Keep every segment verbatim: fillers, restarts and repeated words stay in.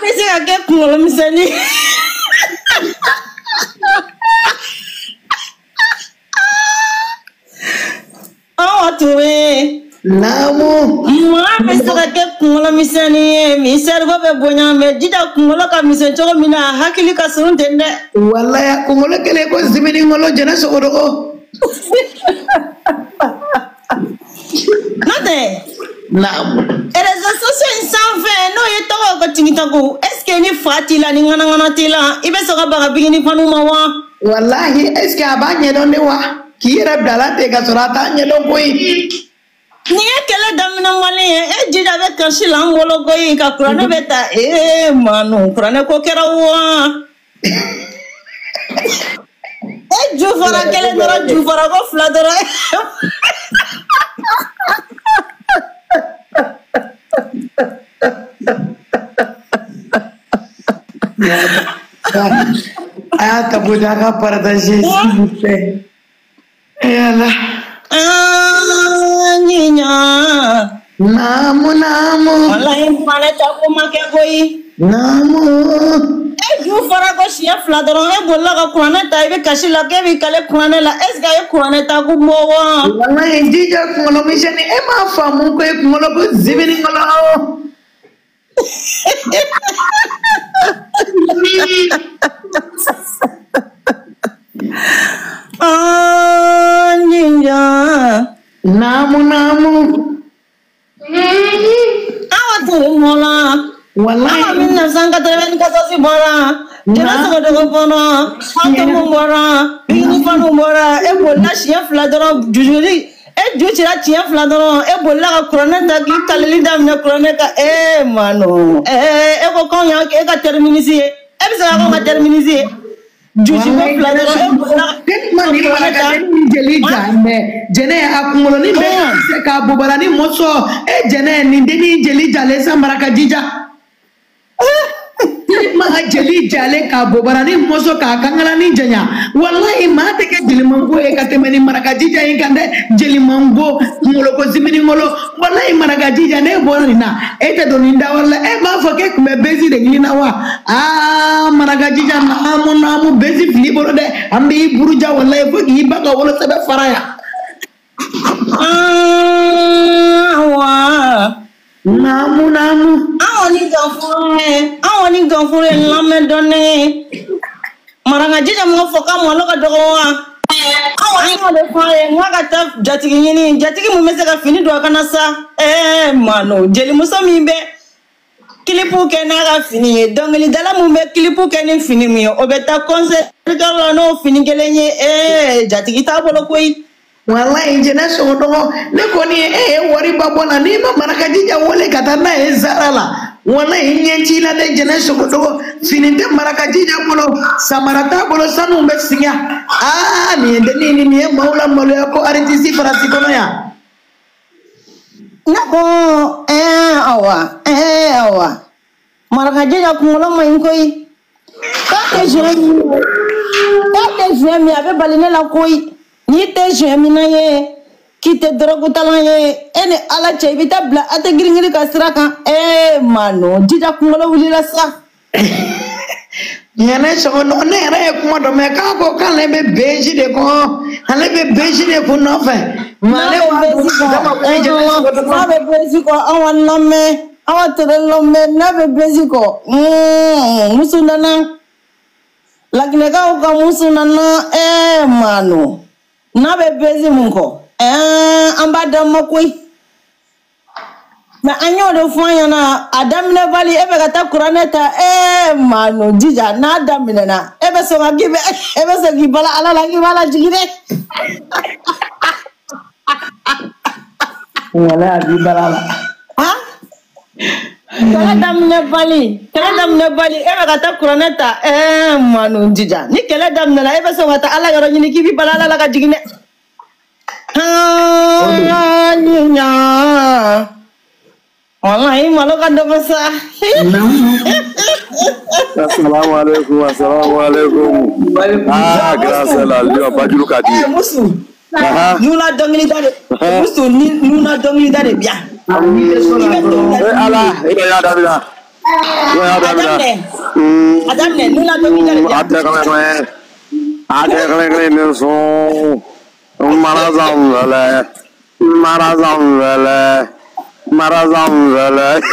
bɛ se ka kɛ kunkolo misɛnnin. Awa Touré. Naamu. Maa bɛ se ka kɛ kunkolo misɛnnin ye misɛnnin ko bɛ bonya mɛ jija kunkolo ka misɛn cogo min na hakili ka surun ten dɛ. Walayi kunkolo kɛlen ko zimini ngolo jɛnɛ sogodogo. N'o tɛ. Naamu. Réseaux sociaux in sanfɛ n'o ye tɔgɔ ko tigitago est-ce que ni fa t'i la ni ŋanaŋana t'i la i bɛ sɔn ka baga bigini fanu ma wa? Walahi est-ce que a b'a ɲɛdɔn de wa? K'i yɛrɛ bila ten ka sɔrɔ a t'a ɲɛdɔn koyi. Ni ye kɛlɛ daminɛ mɔlen ye e jija bɛ kasi la an bolo koyi ka kuranɛ bɛ ta ee manu kuranɛ ko kɛra wa? E ju fara kelen dɔrɔn ju fara ko fila dɔrɔn. A y'a tabu a ka partager s'il vous plaît. Yala. Ah, Nina. Naamu naamu. Wallahi fana ta ko ma kɛ koyi. Naamu. E ju fara ko siɲɛ fila dɔrɔn e bolila ka kuranɛ ta i bɛ kasi la k'e b'i kale kuranɛ la est-ce que a ye kuranɛ ta ko bɔ wa? Wallahi jija kunkolo misɛnnin e m'a faamu ko e kunkolo ko zibini ngolo. Ah, Ninja. Naamu naamu. Awa Touré mola. Wallahi. Awa mille neuf cent quatre-vingt-quatorze bɔra. Jɛnɛ sogodogo bɔra. Fatomu bɔra. Bigini fanu bɔra. E bolila siɲɛ fila dɔrɔn jujuli. E ju cira siɲɛ fila dɔrɔn e bolila ka kuranɛ ta k'i kaleli daminɛ kuranɛ kan ee mano. Ee e ko k'anw y'a kɛ e ka terminus ye. E bɛ se ka k'anw ka terminus ye. Juji ko fila dɔrɔn e bolila ka kuranɛ ta. Jeli ja mɛ jɛnɛ a kunkolo ni bɛ se k'a bobara ni mɔsɔn e jɛnɛ nin denni jeli jalen san mara ka jija. Ma jeli jalen k'a bobara ni mɔsɔn k'a kankala ni janya walahi maa tɛ kɛ jelimango ye ka tɛmɛ ni maraka jija in kan dɛ jelimango kunkolo ko zimini ngolo walahi maraka jija ne bɔra nin na e tɛ don nin da wɛrɛ la e b'a fɔ k'e tun bɛ bezi de ɲini na wa aa maraka jija naamu naamu bezi fili bolo dɛ an b'i buruja walahi fo k'i ba ka wolosɛbɛ fara yan. Awa. Naamu naamu. Awa ni ganfure awa ni ganfure lamɛn dɔɔnin maraka jija mɔgɔ fɔ k'a malo ka dɔgɔ wa? Awa an y'o de fɔ a ye n k'a ka taa jatigi ɲini jatigi mun bɛ se ka fini don a kana sa ee mano jelimuso min bɛ kilipu kɛ n'a ka fini ye dɔnkilidala mun bɛ kilipu kɛ ni fini min ye o bɛ taa concert la n'o fini kelen ye ee jatigi t'a bolo koyi. Wallahi jɛnɛ sogodogo ne kɔni e ye wari ba bɔ la n'i ma maraka jija wele ka taa n'a ye Zara la wallahi ɲɛ ci la dɛ jɛnɛ sogodogo fini tɛ maraka jija bolo samara t'a bolo sanu bɛ sigi yan aa nin ye dennin nin ye maaw la maloya ko artiste farasi kɔnɔ yan. Ne ko ɛɛ awa ɛɛ awa maraka jija kunkolo ma ɲi koyi k'a tɛ jouer min k'a tɛ jouer min a bɛ bali ne la koyi. N'i tɛ jouer mina ye k'i tɛ dɔrɔgutalan ye e ni ala cɛ i bɛ taa bila a tɛ girin-girin ka sira kan ee mano jija kunkolo wulila sa. Ɲɛnɛ sogodogo ne yɛrɛ ye kuma dɔ mɛn k'a ko k'ale bɛ beji de kɔ ale bɛ beji de kun nɔfɛ. N'a bɛ bezi kɔ awa lamɛn awa tere lamɛn n'a bɛ bezi kɔ muso nana laginɛkaw ka muso nana ee mano. N'a bɛ bezi mun kɔ ɛɛ an b'a daminɛ koyi mɛ an y'o de fɔ an ɲɛna a daminɛ bali e bɛ ka taa kuranɛ ta ee mano jija n'a daminɛna e bɛ sɔn ka k'i bɛ e bɛ sɔn k'i bala ala la k'i b'a lajigin dɛ. Wala a b'i bala la. Han kɛlɛ daminɛ bali kɛlɛ daminɛ bali e bɛ ka taa kuranɛ ta ee mano jija ni kɛlɛ daminɛna e bɛ sɔn ka taa ala yɔrɔ ɲini k'i bɛ bala ala la ka jigin dɛ. Haa ɲiɲa wallahi malo ka dɔgɔ sa. Assalamu alaikum assalamu alaikum. Ah grâce à la Dieu Bajulu ka di. Musu nuna dɔnkili da de musu nuna dɔnkili da de bi yan. Eh ala e ya da bi na. Adamne. Adamne, nous la dominons. Adamne. Adamne, son. Marazamvele. Marazamvele. Marazamvele.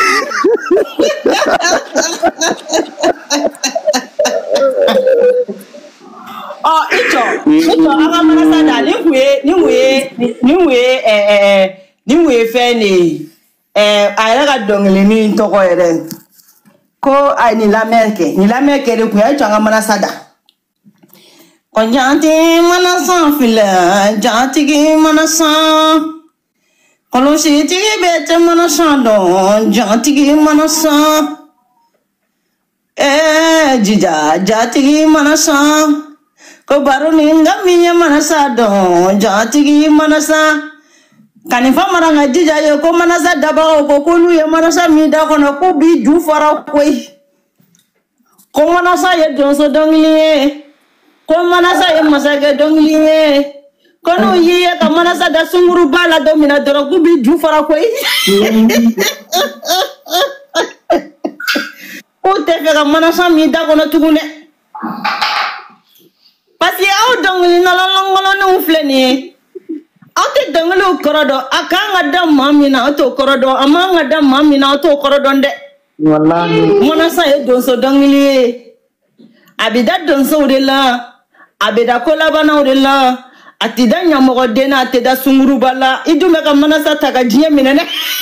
Oh, ito. Ito, aga marasada. Nimwe, nimwe, nimwe, eh, eh, nimwe feni. Eh, ayaka dongli ni toko ere. Ko ay ni la merke, ni la merke de kuya ito aga marasada. Ko janti manasa fila, janti ki manasa. Kalau si tiki bete manasa don, janti ki manasa. Eh, jija, janti ki manasa. Ko baru ninga minya manasa don, janti ki manasa. Kanifa maranga jija yo ko manasa daba ko kolu ye manasa mi da kono ko bi ju fara koi. Ko manasa ye donso dongli. Ko manasa ye masake dongli. Kono ye ka manasa da sunguru bala domina doro ko bi ju fara koi. Ko te fe ka manasa mi da kono tugune. Pasi au dongli na longolo no fleni. Ate dangalo korodo akanga da mamina auto korodo amanga da mamina auto korodo nde wallahi monasa e donso dangli abida donso udela abida kola bana udela atida nyamogo dena atida sunguru bala idume ka monasa taka jiye minene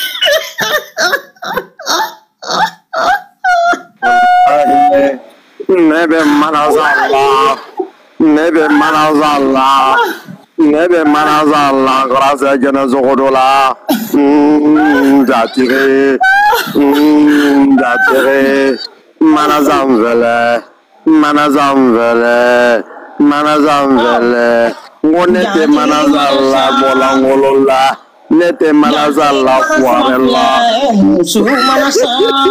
nebe manazalla nebe manazalla Nebe manazalla grâce jana zogodola datire datire manazamvele manazamvele manazamvele ngonete manazalla bolangolola nete manazalla kwarella musu manasa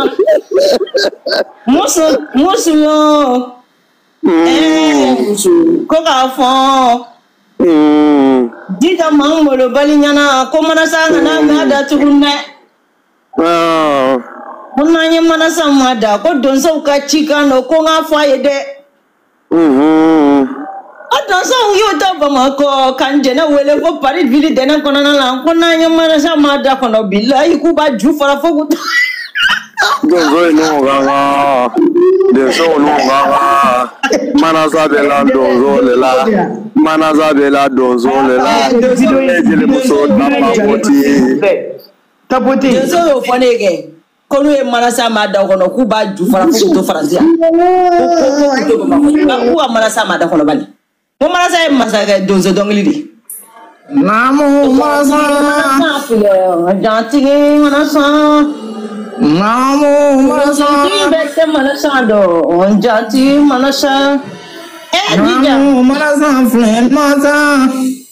musu musu yo eh musu koka fo Dida mangolo bali nyana ko manasa ngana ngada turune ah munanya manasa mada ko donso ka chikano ko ngafa yede mhm adonso yo to bama ko kanje na wele ko pari vili dena kono na la ko nanya manasa mada kono billahi ku ba ju fara fogu donso no gaga donso no gaga manasa de la donso le la Manaza bela donzo lela ejele muso tapoti tapoti donzo yo fonege kolu e manasa mada kono ku ba ju fara fu to faransia ko to ba ko ku manasa mada kono bani mo manasa e masaka donzo dongli di namu manasa janti manasa namu manasa bete manasa do janti manasa Eh, Namu manasa flen manasa.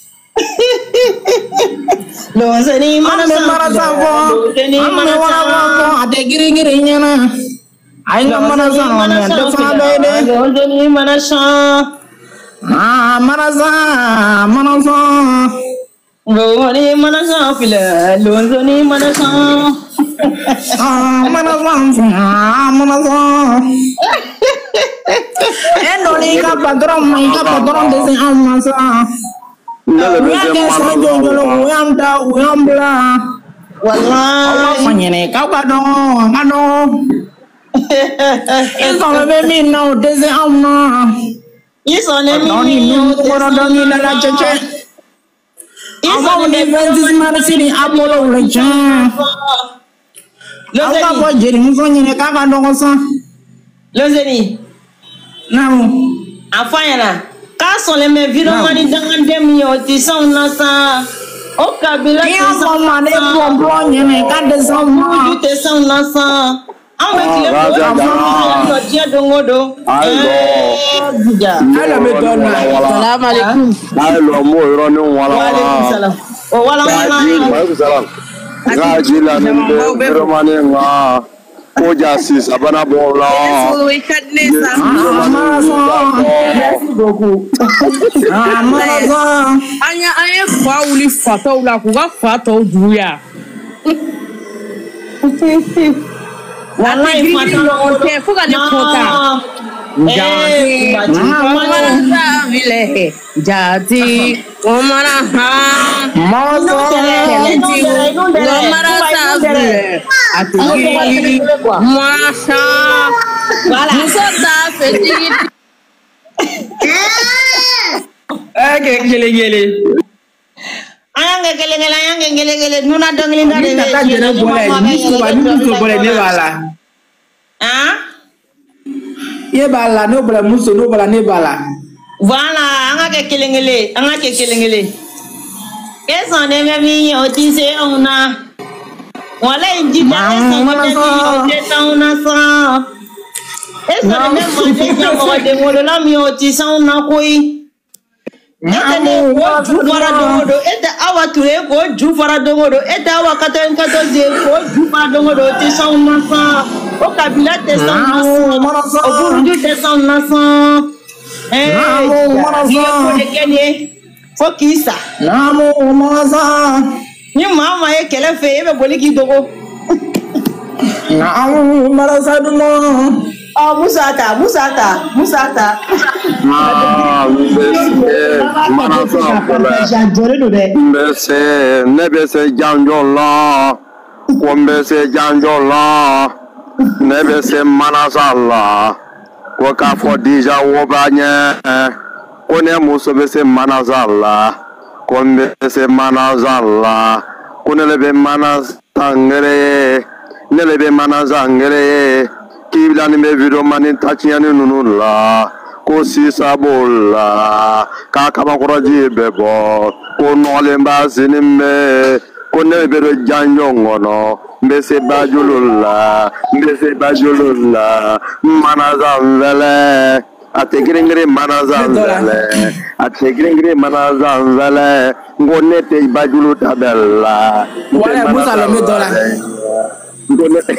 Lozeni manasa manasa fo. Lozeni manasa fo. Ade giri giri nyana. Ainga manasa nyana. Defa bede. Lozeni manasa. Ah manasa manasa. Lozeni manasa file. Lozeni manasa. Ah manasa manasa. Endoli ka patron mai ka patron dese amasa ya ke sajo jolo uyamda uyambla wallahi manyene ka badon mano eso me mi no dese amma eso ne mi no koro doni na la cheche eso ne ventis marasini apolo lecha Lozeni ko jeri muso nyene ka badon sa Lozeni Namu afanya ka son le me viro mani dangan dem yo ti son na sa o kabila ti son mane bon bon nyene ka de son mo ti son na sa an we kile ko no dia dongodo eh bija ala me donna assalamu alaikum ala mo ro ni wala wa alaikum salam o wala wala wa alaikum salam gaji la ni viro mani wa Oja sis abana bola. Merci beaucoup. Anya anya kwa uli fata ula kuga fata uduya. Wallahi fata. Faut qu'elle content. Eh, Omara savile. Jadi Omara ha. Mazo. Omara savile. Ati Masha. Musa ta fetigi. Eh, gele gele. Ayang gele gele ayang gele gele nuna dongli ndare. Ni tata jere boleh, ni suba ni suba ni bala. Ah? Ye bala no bala muso no bala ne bala. Voilà, anga ke kelengele, anga ke kelengele. Eso ne me mi otise una. Wala inji ta eso ne mi otise una sa. Eso ne me mande ya mo de mo la mi otise una koi. Ete ne ko ju fara dongodo, ete awa ture ko ju fara dongodo, ete awa katen katoze ko ju fara dongodo otise una sa. O kabila te sa una sa. O buruju te sa una sa. Eh, Fokisa. Namo maza. Ni mama ye kele fe e be boli ki dogo. Namo maza dumo. Oh Musata, Musata, Musata. Ah, Mbese, nebese janjola, kombese janjola, nebese manasala. Waka for dija wobanye, kone muso bese manazala, kone bese manazala, kone lebe manazangere, nelebe manazangere, kibla ni me video mani tachiani nunula, kosi sabola, kakaba kuraji bebo, kono alemba sinime, kone bero janjongono. Mbese bajulula, mbese bajulula, manazanvele, ategringri manazanvele, ategringri manazanvele, ngonete bajulu tabella. Wale musa le medola. Ngonete.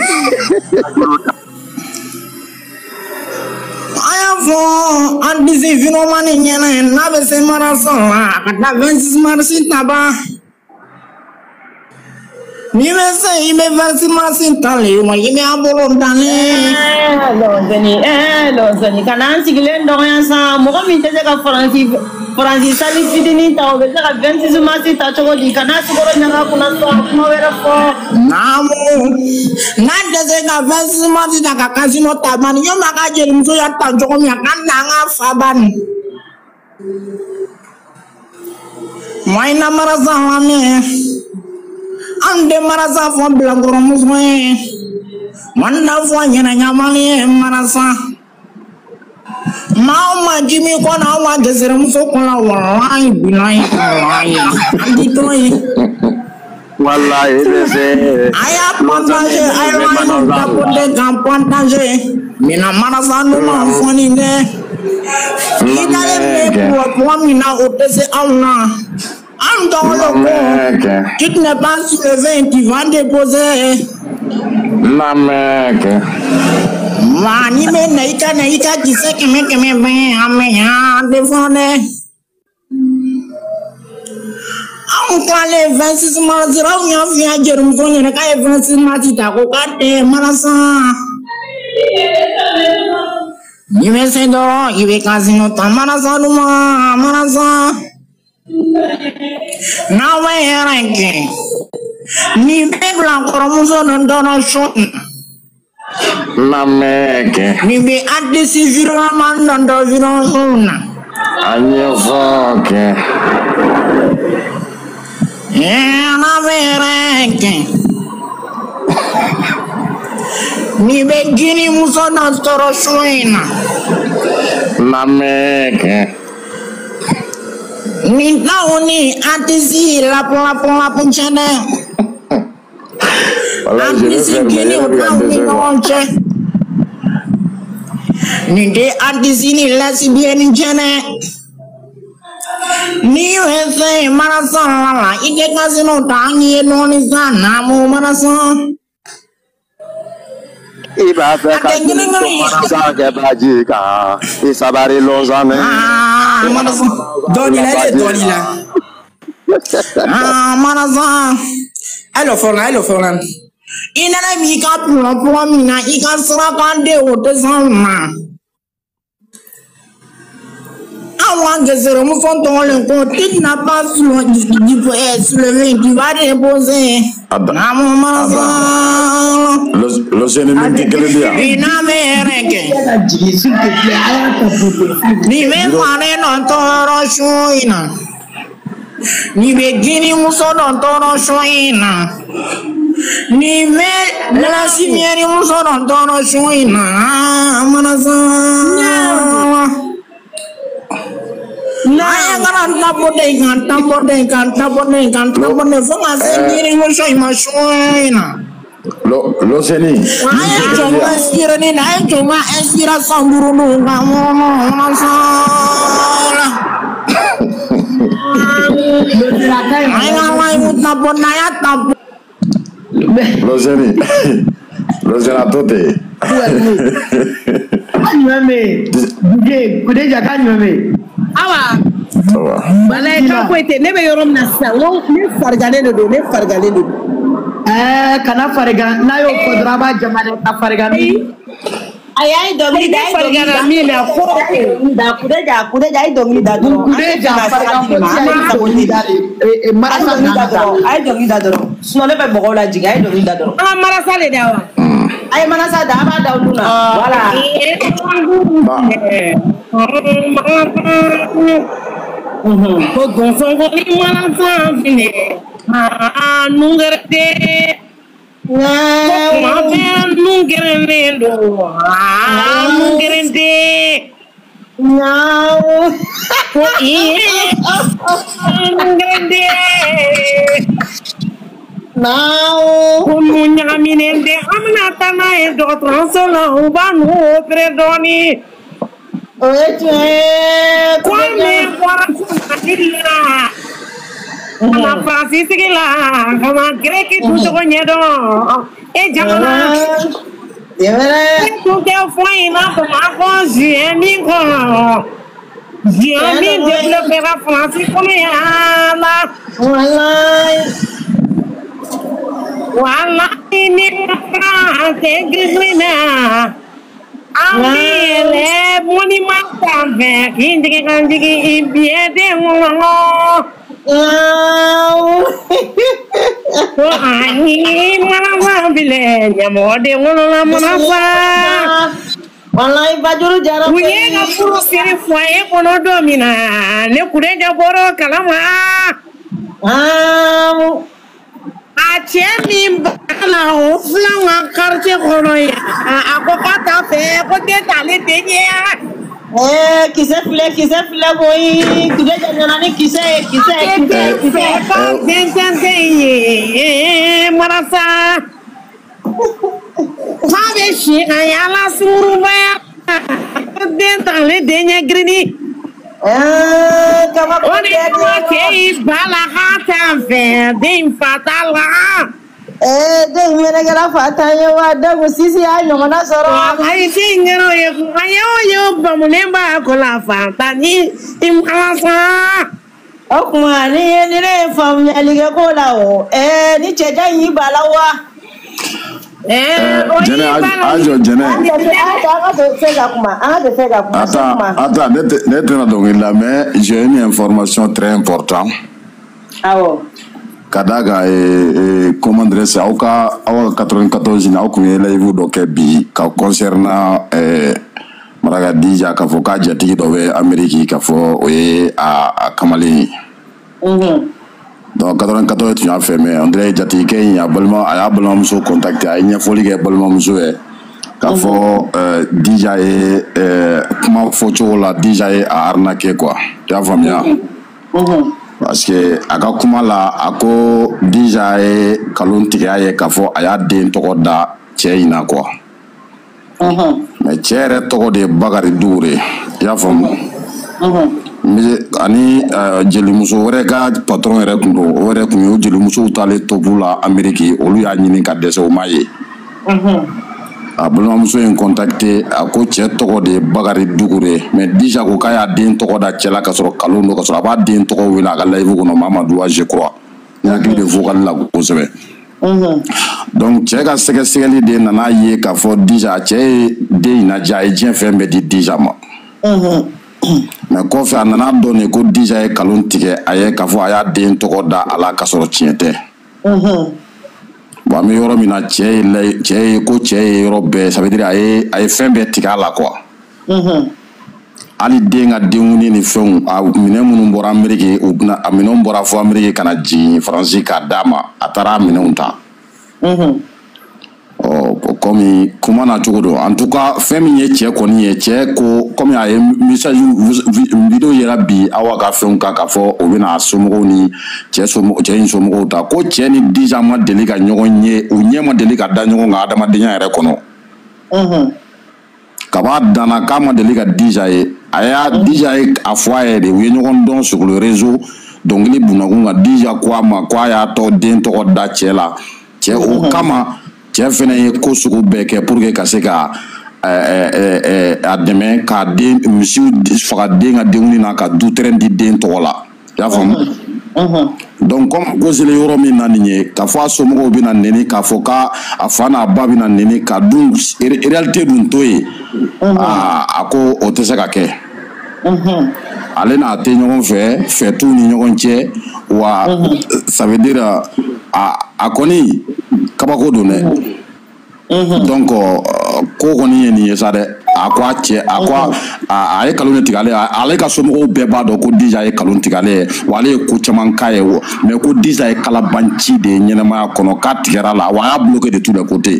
Ayafo, andisi vino mani nyene, nabe se manazanla, kata vensis marasi taba. Ni me say me versi masin tali wa yime abolo dane Eh lo zeni eh lo zeni kana sigile ndo yansa mo mi tete ka franci franci sali fidini ta o be ka vingt-six masi ta choko di kana sigoro nyanga kuna so no wera fo namo na deze ka vingt-six masi ta ka kasino tabani yo maka jeli mso ya tanjoko mi akanda nga fabani Maina marasa wame Ande marasa fo blangoro muswe Manda fo nyana nyamali marasa Mama jimi kona wa desere muso kona wallahi bilahi wallahi andi toy Wallahi dese aya pantaje aya wani tapote kan pantaje mina marasa no ma foni ne Ikale me pour pour mina otese auna Am dans le coin, tu n'es pas soulevé, tu vas déposer. Ma mec. Mani me naika naika qui sait que me que me vient à me défendre. Am kale vingt-six mars, on y a vu à Jérôme Sonne, on a vingt-six mars, tu as regardé Malasa. Il me sait d'or, il veut casino, ta Malasa, Luma, Malasa. Now I ranking. Ni be blanco muso non dono shot. Ma mec. Ni be adde si viro man non do viro una. Agno foche. Yeah, na be ranking. Ni be gini muso non toro shuina. Ma mec. Ni naoni antisi la pour la pour la punchane. Antisi gini naoni nonche. Ni de antisi ni lasi bien jene. Ni wese marason la ike kasino tangi noni sana mu marason. Iba fe kasino marason ke bajika. Isabari lozane. Ah, marason. Doni la doni la. Ah, marason. Hello Forlan, hello Forlan. Inana mi ka pula pula mina ika sera kande o te sama. Awan que zéro mu font on le compte il n'a pas sur du soulever tu vas déposer. Na maman le le sénégalais qui quel dia. Ina mereke. Ni me mane non toro shuina. Ni be gini muso non toro shuina. Ni me la simieri muso non toro shuina. Manasa. Nah, kan tapo deh kan, tapo deh kan, tapo deh kan, tapo deh. Fanga sendiri musuh masuina. Lo lo seni. Ayo cuma inspira nih, ayo cuma inspira samburu dulu kamu masalah. Ayo ayo tapo naya tapo. Lo seni. Lo seni tote. Nyame, buge, kude jaka nyame. Awa. Awa. Bala ka ko ite ne be yorom na sa wo ne fargale do ne fargale do. Eh kana farga na yo kodraba jamane ka farga mi. Ayai dogi dai fargala mi na ko da kude ja kude ja dogi da do. Kude ja farga ko ti dogi da e marasa da do. Ay dogi da do. Sino le be bogo la jiga ay dogi da do. ah marasa le dawa. Ay manasa da ba da luna. Voilà. Ko gonson ko ni marasa fine. Ah nungerte. Ko ma be nungere do. Ah nungerte. Nyau. Ko i nungerte. Now, Kumunya minende amna tana e do transala ubanu predoni. oye, Kwame kwara kumadilla. Kama Francis gila, kama Greki tu to nyedo. E jamana. Yevere. Tu ke foi na kama ko jemi ko. Jemi développer la Francis comme ala. Wallahi. Wala ini frate grina amele moni mata ve kindi kanjigi ibiede ngono ko ani mana bile nyamode ngono la mana fa Wallahi bajuru jara kuye na furu siri foye kono domina ne kureja boro kalama ah Achemi bala o flanga quartier kono ya akokata fe ko te tale tenye eh kise file kise file boy kude jana ni kise kise kise kise ka den ye marasa sabe shi ayala suruba den tale tenye grini eh kama Oni ke bala hata fe den fatala eh de mena gara fata ye wa da musisi ayo ngona soro ai singero ye ayo yo bamunemba kola fata ni imkalasa okuma ni ni le fam ya lige kola o eh ni cheja yi balawa eh Jene ajo jene. Attends, attends, n'être dans la mais j'ai une information très importante. Ah bon. Kadaga et comment dire ça au cas au quatre-vingt-quatorze na ko yela yivu do ke bi ka concernant eh maraga dija ka fo ka jati do we Amerique ka fo we a Kamali. Mhm. Donc quatre-vingt-quatorze tu as fait mais André jati ke ya balma a ya balma muso contacter a nya foli ke balma muso e ka fo dija e comment fo chola dija e a arnaquer quoi. Tu as vu bien? Mhm. Parce que aga kuma la ako déjà e kalon tigɛ ye k'a fɔ a y'a den tɔgɔ da cɛ in na quoi. Mhm. Mais cɛ yɛrɛ tɔgɔ de ye Bakari Dure i y'a faamu. Mhm. Ani jelimuso wɛrɛ ka patron yɛrɛ kun don o yɛrɛ kun ye o jelimusow taalen tobu la Amérique olu y'a ɲini ka dɛsɛ o ma ye. Mhm. A balimamuso in contacté a ko cɛ tɔgɔ de ye Bakari Dugure mais déjà ko k'a y'a den tɔgɔ da cɛ la ka sɔrɔ kalon don ka sɔrɔ a b'a den tɔgɔ wele a ka live kɔnɔ Mamadou je crois. N hakili bɛ vocal la kosɛbɛ. Donc cɛ ka sɛgɛsɛgɛli de nana ye k'a fɔ déjà cɛ ye den in ladiya a ye diɲɛ fɛn bɛɛ di déjà ma. Mais kɔfɛ a nana dɔn de ko déjà ye kalon tigɛ a ye k'a fɔ a y'a den tɔgɔ da a la k'a sɔrɔ tiɲɛ tɛ. Bon an bɛ yɔrɔ min na cɛ ye lay cɛ ye ko cɛ ye yɔrɔ bɛɛ ça veut dire a ye a ye fɛn bɛɛ tigɛ a la quoi. Hali den ka denkundi ni fɛnw a minɛn minnu bɔra Amérique u bɛna a minɛnw bɔra fɔ Amérique ka na jigin Faransi k'a d'a ma a taara a minɛnw ta. Oh, comme comment na cogo don en tout cas fɛn min ye cɛ kɔni ye cɛ ko comme a ye message vidéo yɛrɛ bi awa ka fɛnw kan k'a fɔ o bɛna somɔgɔw ni cɛ somɔgɔw cɛ in somɔgɔw ta ko cɛ ni déjà ma deli ka ɲɔgɔn ye u ɲɛ ma deli ka da ɲɔgɔn kan adamadenya yɛrɛ kɔnɔ. Kaba danna k'a ma deli ka déjà ye a y'a déjà ye a fɔ a ye de u ye ɲɔgɔn dɔn sur le réseau dɔnkili bunakun kan déjà ko a ma ko a y'a tɔ den tɔgɔ da cɛ la cɛ o kama cɛ fɛnɛ ye ko sugu bɛɛ kɛ pour que ka se ka a dɛmɛ ka den misiw faga den ka denkundi na ka du terrain di den tɔgɔ la i y'a faamu. Donc comme gosele yɔrɔ min na nin ye k'a fɔ a somɔgɔw bɛna nɛni k'a fɔ k'a a fa n'a ba bɛna nɛni ka dun réalité dun to ye a ko o tɛ se ka kɛ. Ale n'a tɛ ɲɔgɔn fɛ fɛtuw ni ɲɔgɔn cɛ wa ça veut dire a a kɔni kabako don dɛ. Donc ko kɔni ye nin ye sa dɛ a ko a cɛ a ko a ye kalon tigɛ ale ale ka somɔgɔw bɛɛ b'a dɔn ko déjà ye kalon tigɛ ale ye wa ale ye ko caman k'a ye mais ko déjà ye kalabanci de ye ɲɛnɛmaya kɔnɔ k'a tigɛra la wa a y'a bloqué de tous les côtés.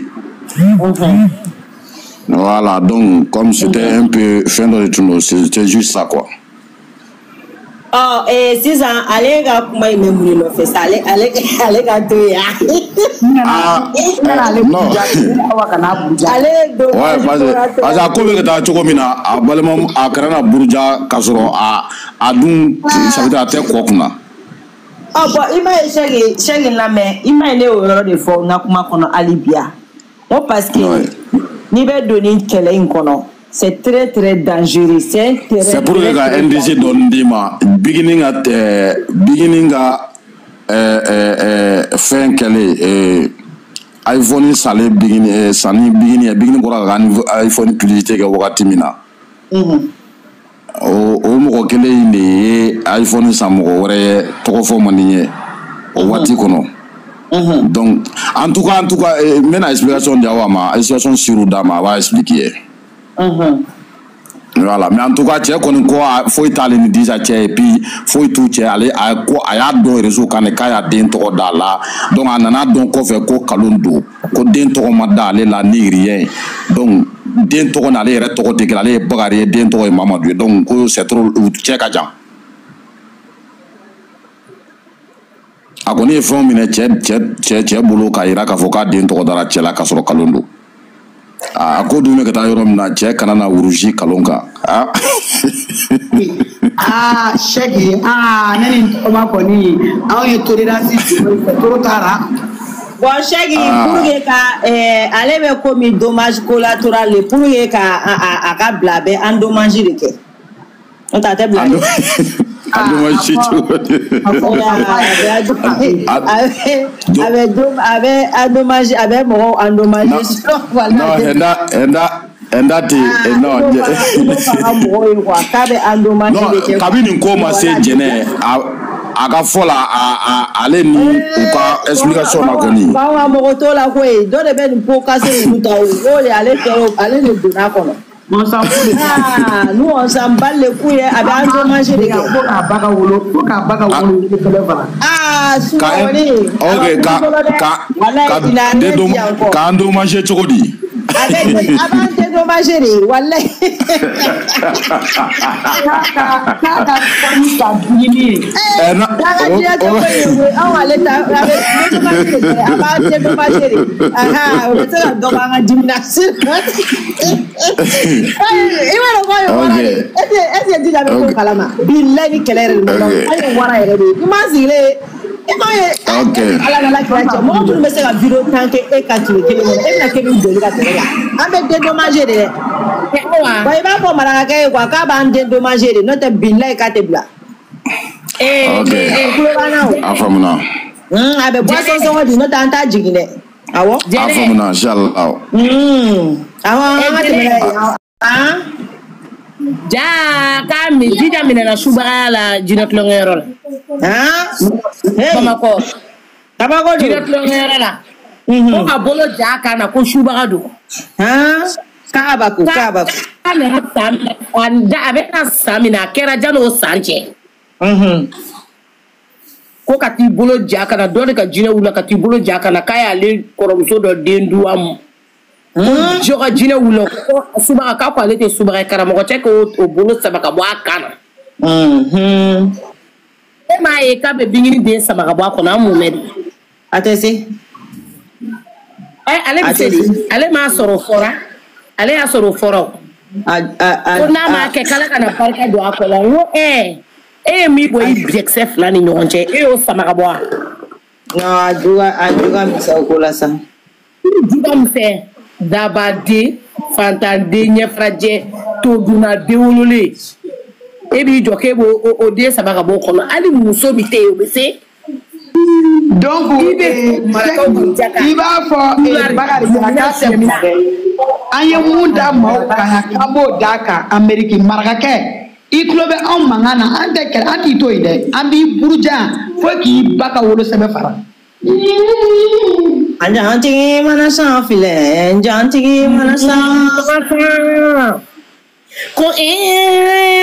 Voilà, donc comme c'était un peu fin de tout, c'était juste ça quoi. Oh, et si ça allez ga kuma ime muni no fait ça allez allez allez ga to ya. Ah non. Allez do. Ouais, parce que parce que ko be ta choco mina a balema a karana burja kasoro a a dun ça veut dire te ko kuna. Ah bon, il m'a chegi chegi la mais il m'a né au yoro de fo na kuma kono alibia. Bon parce que ni be donner kele in kono. C'est très très dangereux. C'est pour que la N D C donne des ma beginning at beginning à fin qu'elle est iPhone salé beginning sani beginning beginning pour la iPhone publicité que wakati mina. O o mo kele ine iPhone samo wore toko fo maniye o wati kono. Donc en tout cas en tout cas mena explication d'awa ma explication sur dama va expliquer. Voilà, mais en tout cas, tu sais qu'on faut étaler ni déjà tu et puis faut tout tu aller à quoi à y a deux réseaux quand les cas y a des trop là donc on en a donc on fait quoi kalundo ko den trop madale la ni rien donc den trop on aller retour de aller bagarre den trop mamadou donc c'est trop tu sais ka jan a koni fon mine tu tu tu tu bolo ka ira ka foka den trop dara tu la ka soro kalundo a ko dume ka taa yɔrɔ min na cɛ kana na wuruji kalon kan ah ah Cheick ah ne ni tɔgɔma kɔni anw ye tolérance fɛ toro taara bon Cheick pour que ka ale bɛ komi dommage collatéral le pour que ka a a ka bila bɛ endommage de kɛ o ta tɛ bila endommage avec avec endommage avec mɔgɔw endommage non enda enda enda ti non non kabini ko ma se jɛnɛ a ka fɔ la ale ni u ka explication na kɔni bawo mɔgɔ t'o la koyi dɔ de bɛ nin ko kase ninnu ta o y'o de ale kɛ ale de donna kɔnɔ. Ah, nous on s'en bat les couilles avec endommage de gars. Faut qu'à baga wolo, faut qu'à baga wolo de téléphone. Ah, souveni. OK, ka ka ka ka endommage chokodi. Avec avant dédommager wallahi. Ka ka ka famille ka bini. Eh na. On va l'état avec dédommager avant dédommager. Ah, on peut se donner un gymnastique. Il va le voir. OK. Est-ce que tu l'as vu kalama? Billahi kelere le monde. Ayo wara yere de. Imagine OK. Ala la créature. Moi tout me sera vidéo tant que et quand tu le et na kemi de la télé. Avec dédommager de. Ba iba ko maraka ke kwa ka ba dédommager de notre billahi ka te bla. Eh OK. eh Afamuna. Hmm abe boisson so di notre anta jigine. Awo? A faamu inshallah. Hmm. Awa an ka tɛmɛ n'a ye. Ah? Ja ka mi jija minɛ na subaga la jinɛ tulonkɛyɔrɔ la. Ah? Bamakɔ. Tabako do. Jinɛ tulonkɛyɔrɔ la. Ko ka bolo ja kan na ko subaga do. Ah? Kaba ko kaba ko. Ka na san a bɛ ka san min a kɛra jan'o san cɛ. Mhm. Ko ka t'i bolo ja kana dɔ de ka jinɛ wula ka t'i bolo ja kana k'a y'ale kɔrɔmuso dɔ den du a mɔ. Jɔ ka jinɛ wula ko subaga k'a ko ale tɛ subaga ye karamɔgɔ cɛ k'o bolo saba ka bɔ a kan na. E m'a ye k'a bɛ bingini den saba ka bɔ a kɔnɔ an mun mɛn de. A tɛ se. Ɛ ale bɛ se de ale m'a sɔrɔ o fɔra ale y'a sɔrɔ o fɔra o. Ko n'a m'a kɛ k'ale kana barika don a kɔ la n ko ɛ. E ye min bɔ i bɛkisɛ fila ni ɲɔgɔn cɛ e y'o sama ka bɔ a. Non a juga a juga misɛn ko la sa. Juga misɛn dabaden fantaden ɲɛfarajɛ todunaden wololen e b'i jɔ k'e b'o o den saba ka bɔ o kɔnɔ hali muso min tɛ yen o bɛ se. Donc i b'a fɔ Bakari k'a tɛ mɔgɔ dɛ an ye mun da maaw kan k'an b'o d'a kan Ameriki marakakɛ. I tulo bɛ anw mankan na an tɛ kɛlɛ an t'i to yen dɛ an b'i buruja fo k'i ba ka wolosɛbɛn fara. An jantigi mana san filɛ jantigi mana san. Ko ee.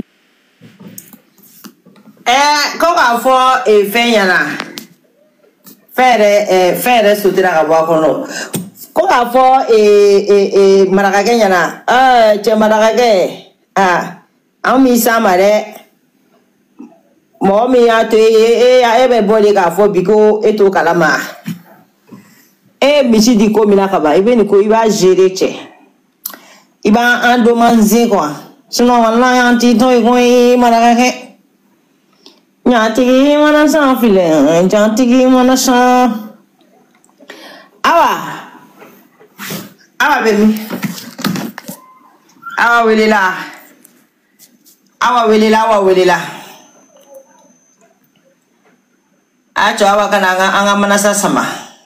Ɛɛ ko k'a fɔ fɛn ɲɛna fɛn yɛrɛ fɛn yɛrɛ sotira ka bɔ a kɔnɔ ko k'a fɔ marakakɛ ɲɛna ɛɛ cɛ marakakɛ aa. An mi sa ma dɛ mɔgɔ min y'a to e e bɛ bɔ de k'a fɔ bi ko e t'o kalama e misi di ko min na ka ban i bɛ nin ko i b'a gérer cɛ i b'an endommager quoi sinon walahi an t'i to yen ko i marakakɛ ɲatigi mana san filɛ jantigi mana san awa awa bɛ min awa welela. Awa welela awa welela a cɔ awa kana an ka manasa sama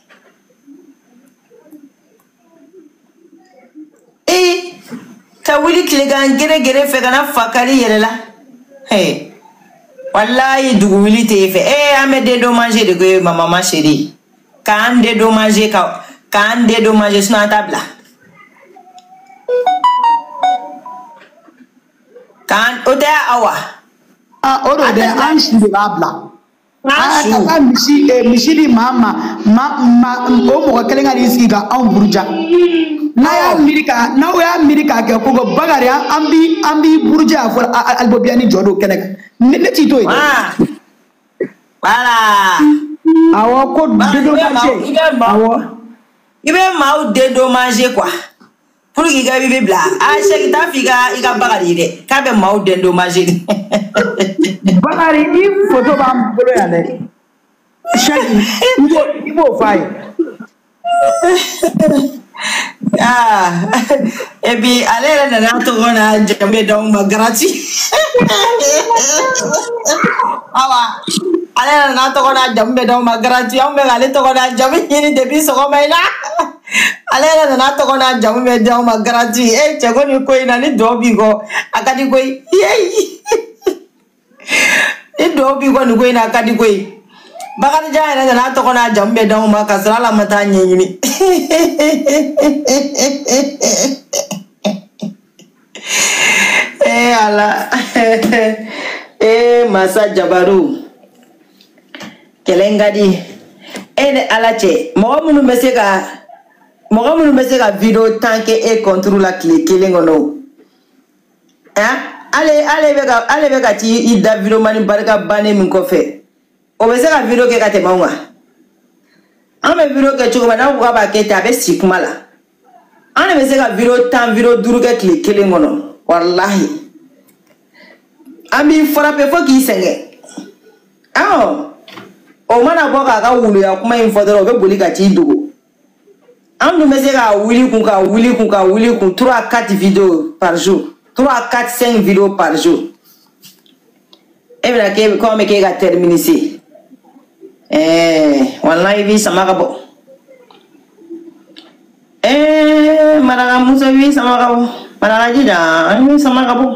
ee ka wuli tilegan gɛrɛ gɛrɛ fɛ kana fa kari yɛrɛ la he walayi dugu wuli t'e fɛ ee an bɛ dédommager de ko mama ma chérie k'an dédommager ka k'an dédommager sinon an t'a bila. Kan o tɛ awa. Ah o de an si de b'a bila. Ah ka taa misi misi di maa ma ma ma o mɔgɔ kelen ka n'i sigi ka anw buruja. N'a y'a miiri ka n'aw y'a miiri k'a kɛ ko Bakari an bi an bi buruja fɔ Alibobiyani jɔ don kɛnɛ kan. Ne ne t'i to yen. Voilà. Awɔ ko dédommager. Awɔ. I bɛ maaw dédommager quoi. Pour qu'il gagne bibli là, ah c'est que ta fille a il a Bakari de, k'a bɛ maaw dédommager. Bakari i photo b'an bolo yan dɛ. Sɛki i b'o i b'o f'a ye. Ah et puis ale yɛrɛ nana tɔgɔ na jamu d'aw ma gratuit. Awa ale yɛrɛ nana tɔgɔ na jamu d'aw ma gratuit, anw bɛ k'ale tɔgɔ na jamu ɲini depuis sɔgɔma in na. Ale yɛrɛ nana tɔgɔ na jamu bɛ d'aw ma gratuit. Eh cɛ ko nin ko in na ni dɔw b'i kɔ a ka di koyi. Ni dɔw b'i kɔ nin ko in na a ka di koyi. Bakarijan yɛrɛ nana tɔgɔ na jamu bɛ d'aw ma ka sɔrɔ ala ma taa ɲɛɲini. Eh ala eh masa Jabaru kɛlɛ n ka di e ni ala cɛ mɔgɔ minnu bɛ se ka mɔgɔ minnu bɛ se ka video tan kɛ e contre la tile kelen kɔnɔ hein ale ale bɛ ka ale bɛ ka ti i da video mani barika bannen min kɔfɛ o bɛ se ka video kɛ ka tɛmɛ anw kan an bɛ video kɛ cogo min n'a ko k'a b'a kɛ ten a bɛ si kuma la an de bɛ se ka video tan video duuru kɛ tile kelen kɔnɔ walahi an b'i frappé fo k'i sɛgɛn awɔ o mana bɔ k'a ka wuluya kuma in fɔ dɔrɔn o bɛ boli ka t'i dogo an dun bɛ se ka wuli kun ka wuli kun ka wuli kun trois quatre vidéos par jour trois quatre cinq vidéos par jour e bɛna kɛ kɔn bɛ k'e ka terminer ɛɛ walahi i b'i sama ka bɔ Eh, maraka muso wi sama kamu. Maraka jija, ini sama kamu.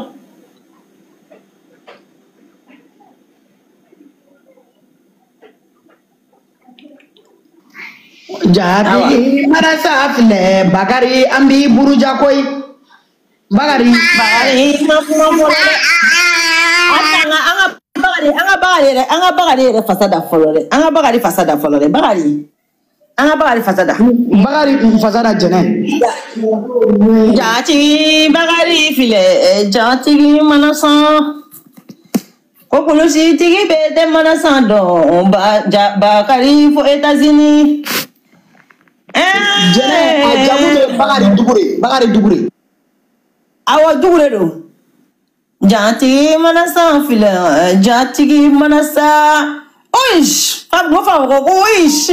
Jadi marasa afle Bakari ambi buru jakoi. Bakari. Bakari, mamu mamu le. Anga anga Bakari, anga Bakari, anga Bakari le fasada folore. Anga Bakari fasada folore. Bakari. Anga Bakari fasada. Bakari fasada jene. Jati Bakari file, jati manasa. Kokulusi tigi bete manasa do. Bakari fo États-Unis. Jene ajabu de Bakari dugure, Bakari dugure. Awa dugure do. Jati manasa file, jati manasa. Oish, fam go fam go oish.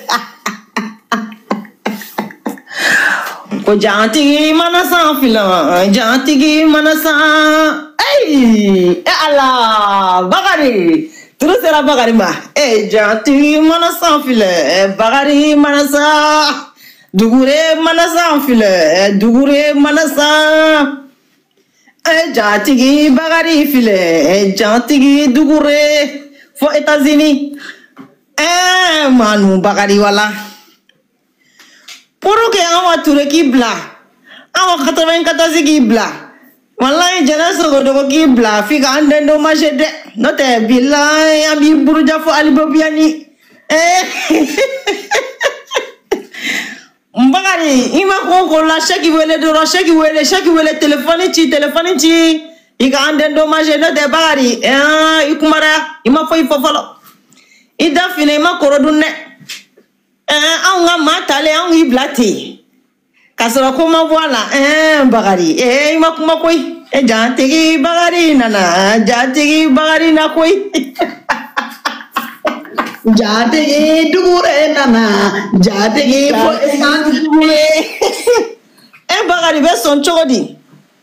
Ko janti manasa fila, janti manasa. Hey, Allah, Bakari. Terus era Bakari ma. Eh, janti manasa fila, Bakari manasa. Dugure manasa fila, dugure manasa. Eh, janti Bakari fila, janti dugure. Fo États-Unis. Eh, manu Bakari wala. Pour que awa ture ki bla. Awa quatre-vingt-quatorze ki bla. Wallahi jana sogo dogo ki bla. Fika ande do mache de. Note billahi abi buruja fo alibobiani. Eh. Bakari, ima koko la shaki wele do shaki wele shaki wele téléphone ti téléphone ti. Ika ande do mache no de Bakari. Eh, ikumara ima fo ifofolo. Ida fine ima korodune. Eh, aunga matale aungi blati. Kasoro kuma voila. Eh, Bakari. Eh, ima kuma koi. Eh, jantigi Bakari nana. Jantigi Bakari na koi. Jantigi dugure nana. Jantigi fo dugure. Eh, Bakari be son chodi.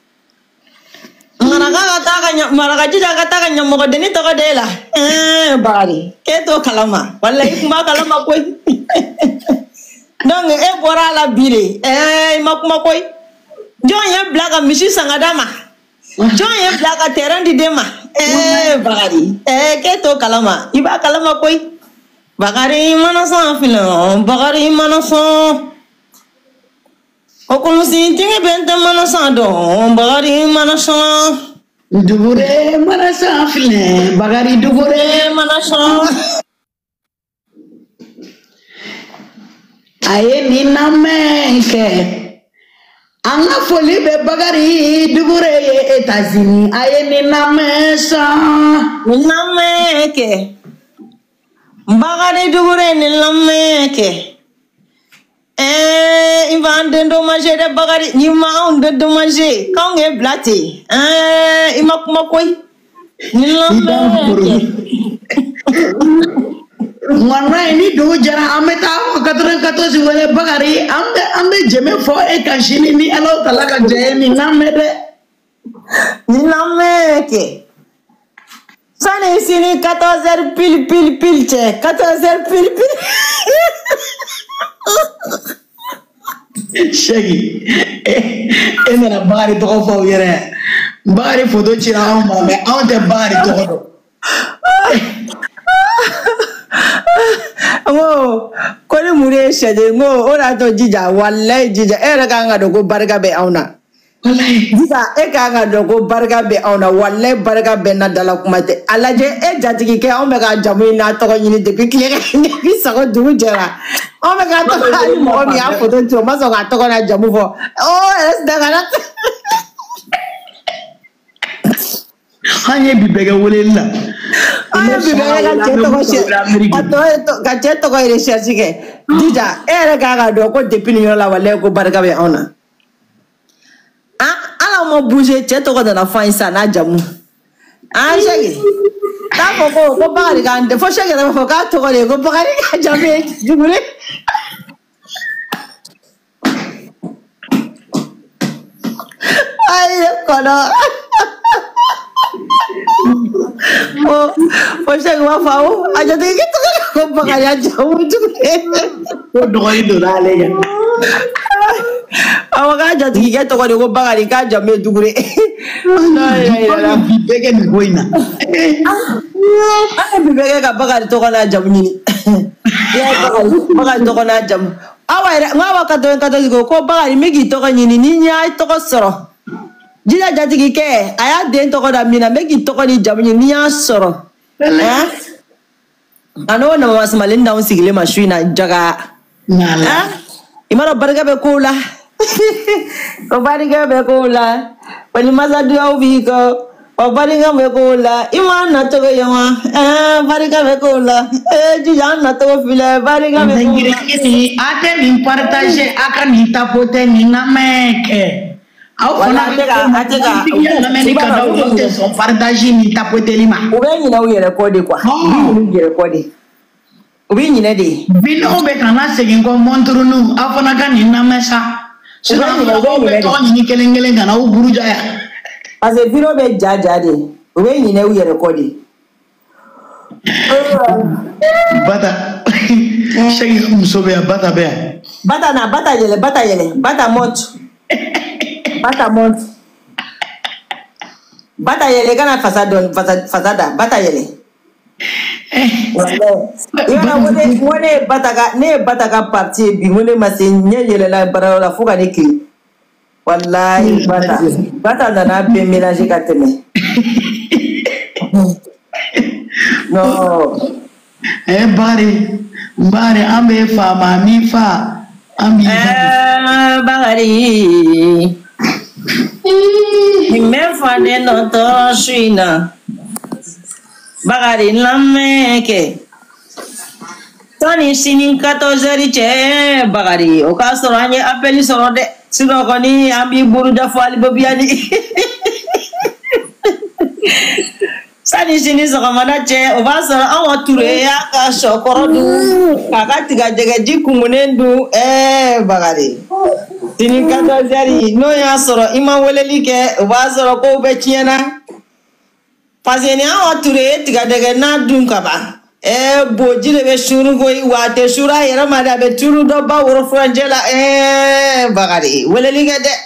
Maraka kata nya maraka jija kata nya mo deni to dela. Eh, Bakari. Keto kalama. Wallahi kuma kalama koi. Donc e bora la bire eh makuma koy jon ye blaga mishi sangadama jon ye blaga terrain di dema eh Bakari eh keto kalama iba kalama koy Bakari manasa filo Bakari manasa okulu si tinge bente manasa do Bakari manasa dugure manasa file Bakari dugure manasa. Aye ni nameke anga foli be Bakari dugure États-Unis aye ni namesa ni nameke Bakari dugure ni nameke eh invande ndo manger de Bakari ni ma on de manger quand est blati eh ima kuma koy ni nameke Mwana ni do jara ameta quatre-vingt-quatorze wala Bakari ambe ambe jeme fo e kashini ni alo talaka jeni namede ni nameke sane sini quatorze heures pile pile pile che quatorze heures pile pile Shagi e mena Bakari to fo yere Bakari photo chira on ma me on te Bakari to do ngo koni mure shade ngo ora to jija wallahi jija era kanga do go barga be auna wallahi jija e kanga do go barga be auna wallahi barga be na dala kumate alaje e jatigi ke on be ga jamu na to ko yini depuis kile ni bi sago du jera on be ga to ali mo mi a photo to ma so ga to ko na jamu fo oh es da ga hanye bibega wolella aya bibega ga cheto ko she ato ga cheto ko ire cherche ke dija ere ga ga do ko depuis ni la wale ko barka be ona ah ala mo bouger cheto ko na fain sa na jamu ah shege ta ko ko ko bari ga ande fo shege na fo ka to ko le ko bari ga jamu jugure ay ko no oh, oh saya gua tahu aja deh gitu kan, kok bakal aja ujung deh. Kok doain dulu aja. awa ka jatigi ke tɔgɔ de ko Bakari k'a jamu ye Dugure. Bi bɛɛ kɛ nin ko in na. An ye bi bɛɛ kɛ ka Bakari tɔgɔ n'a jamu ɲini. Bakari tɔgɔ n'a jamu. Awa yɛrɛ n ko awa quatre-vingt-quatorze ko ko Bakari n bɛ k'i tɔgɔ ɲini ni n y'a tɔgɔ sɔrɔ. Jija jatigi kɛ a y'a den tɔgɔ da min na n bɛ k'i tɔgɔ ni jamu ɲini ni n y'a sɔrɔ. A n'o nama masumalen d'anw sigilen ma su in na jaga. I m'a dɔn barika bɛ kow la. O barika bɛ kow la. Wa ni masadugaw b'i kɔ. O barika bɛ kow la. I m'a nacogo ye wa. Barika bɛ kow la. Jija an nacogo filɛ barika bɛ kow la. A tɛ nin partager a ka nin tapoter nin lamɛn kɛ. Aw fana bɛ ka a tɛ ka lamɛnni ka da o tɛ sɔn partager ni tapoterli ma. U bɛ ɲinɛ u yɛrɛ kɔ de quoi. U bɛ ɲinɛ u yɛrɛ kɔ de. U bɛ ɲinɛ de. Binɔgɔ bɛ ka na segin kɔ montrunu aw fana ka nin lamɛn sa. Sinon aw bɛ tɔgɔ ɲini kelen kelen ka na aw buruja yan. Parce que binɔgɔ bɛ ja ja de. U bɛ ɲinɛ u yɛrɛ kɔ de. Bata. Sɛgi muso bɛ yan Bata bɛ yan. Bata na Bata yɛlɛ Bata yɛlɛ Bata monte. Bata monte. Bata yɛlɛ kana fasa dɔn fasa fasa da Bata yɛlɛ. Yɔrɔ ko ne ko ne ye Bata ka ne ye Bata ka parti ye bi ko ne ma se ɲɛ yɛlɛla baarayɔrɔ la fo ka ne kilen. Walayi Bata Bata nana bɛɛ mélanger ka tɛmɛ. Non. Eh Bakari Bakari an bɛ fa ma min fa an b'i fa. Bakari. Nin bɛ fa ne nɔ tɔɔrɔ su in na. Bakari lamɛn kɛ. Sani sini quatorze heures cɛ Bakari o k'a sɔrɔ an ye appel sɔrɔ dɛ. Sinon kɔni an b'i buruja fo hali Bobiyani. Sani sini sɔgɔmada cɛ o b'a sɔrɔ anw Ture y'a ka sɔkɔrɔ dun k'a ka tigajɛgɛji kumunen dun ɛɛ Bakari. Sini quatorze heures n'o y'a sɔrɔ i ma weleli kɛ o b'a sɔrɔ kow bɛɛ tiɲɛna. Parce que ni anw Ture ye tigadɛgɛ n'a dun ka ban ɛɛ boji de bɛ suru koyi wa a tɛ suru a yɛrɛ ma dɛ a bɛ turu dɔ ba woro furancɛ la ɛɛ Bakari weleli kɛ dɛ.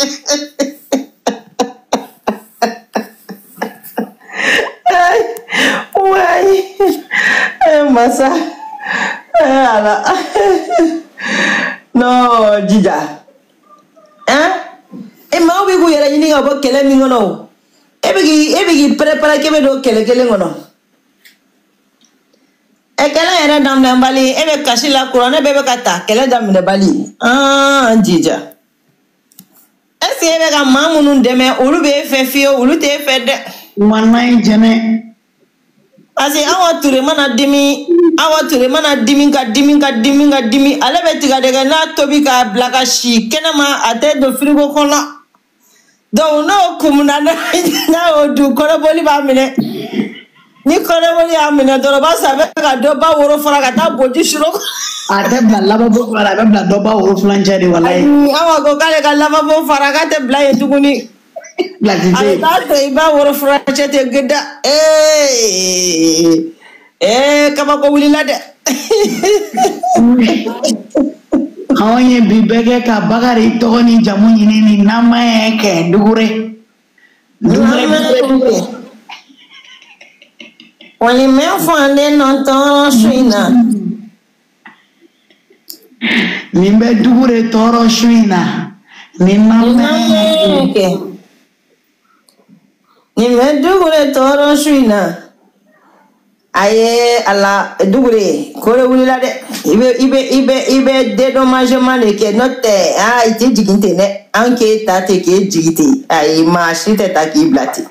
Wai masa ala no Jija hein e ma obi ku yɛrɛ ɲini ka bɔ kɛlɛ min kɔnɔ e bɛ k'i e bɛ k'i préparer k'e bɛ don kɛlɛ kelen kɔnɔ ɛ kɛlɛ yɛrɛ daminɛ bali e bɛ kasi la kuranɛ bɛɛ bɛ ka ta kɛlɛ daminɛ bali an Jija est-ce que e bɛ ka maa minnu dɛmɛ olu bɛ e fɛ fiyewu olu tɛ e fɛ dɛ. Walayi jɛnɛ. Parce que awa Ture mana dimi awa Ture mana dimi ka dimi ka dimi ka dimi ale bɛ tigadɛgɛ n'a tobi k'a bila ka si kɛnɛma a tɛ don frigo kɔnɔ donc n'o kumuna n'a y'o dun kɔnɔboli b'a minɛ ni kɔnɔboli y'a minɛ dɔrɔn b'a sɔrɔ a bɛ ka dɔ ba woro fara ka taa boji suro. A tɛ bila lavabo fara a bɛ bila dɔ ba woro furancɛ de walayi. Awa ko k'ale ka lavabo fara k'a tɛ bila yen tuguni. Ale t'a to i b'a woro furancɛ tɛ geda ee ee kabako wulila dɛ. Anw ye bi bɛɛ kɛ ka Bakari tɔgɔ ni jamu ɲini ni namaya kɛ Dugure. Dugure. Wali mɛ fɔ ne nɔ tɔɔrɔ su in na. Nin bɛ Dugure tɔɔrɔ su in na ni namaya kɛ. Nin bɛ Dugure tɔɔrɔ su in na. Aye ala Dugure kore wulila dɛ i bɛ i bɛ i bɛ i bɛ dédommagement de kɛ n'o tɛ aa i tɛ jigin ten dɛ an k'e ta ten k'e jigin ten ayi maa si tɛ ta k'i bila ten.